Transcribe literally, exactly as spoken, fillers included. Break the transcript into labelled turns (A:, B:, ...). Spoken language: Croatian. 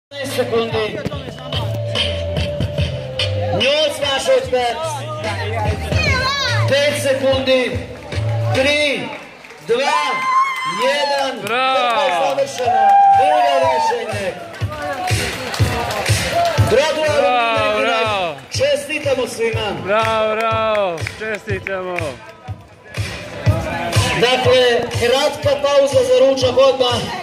A: petnaest sekundi. Njuz Mašoćberg. pet sekundi. tri, dva, jedan. Bravo! Završeno. Drugo rešenje. Gratularno. Čestitamo svima.
B: Bravo, bravo. Čestitamo.
A: Dakle, kratka pauza za ručak odmah.